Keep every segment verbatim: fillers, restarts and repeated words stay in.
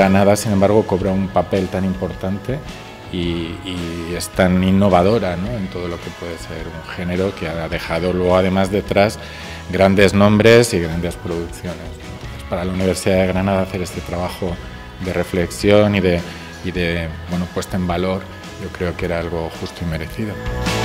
Granada, sin embargo, cobra un papel tan importante y, y es tan innovadora, ¿no?, en todo lo que puede ser un género, que ha dejado luego además detrás grandes nombres y grandes producciones. Entonces, para la Universidad de Granada hacer este trabajo de reflexión y de, y de bueno, puesta en valor, yo creo que era algo justo y merecido.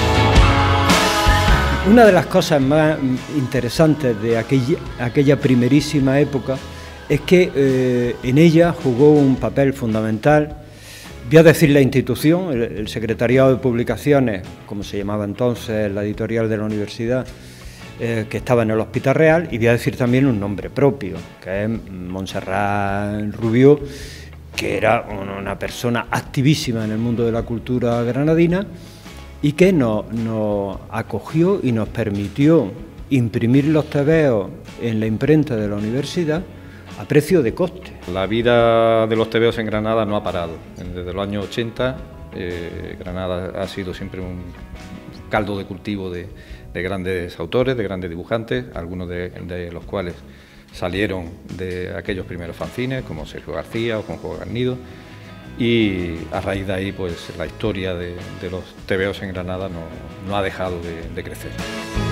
Una de las cosas más interesantes de aquella, aquella primerísima época es que eh, en ella jugó un papel fundamental, voy a decir la institución, el, el Secretariado de Publicaciones, como se llamaba entonces la editorial de la universidad, eh, que estaba en el Hospital Real, y voy a decir también un nombre propio, que es Montserrat Rubió, que era una persona activísima en el mundo de la cultura granadina y que nos, nos acogió y nos permitió imprimir los tebeos en la imprenta de la universidad a precio de coste. La vida de los tebeos en Granada no ha parado. Desde los años ochenta, eh, Granada ha sido siempre un caldo de cultivo de, de grandes autores, de grandes dibujantes, algunos de, de los cuales salieron de aquellos primeros fanzines, como Sergio García o Juanjo Garnido, y a raíz de ahí, pues la historia de, de los tebeos en Granada no, no ha dejado de, de crecer.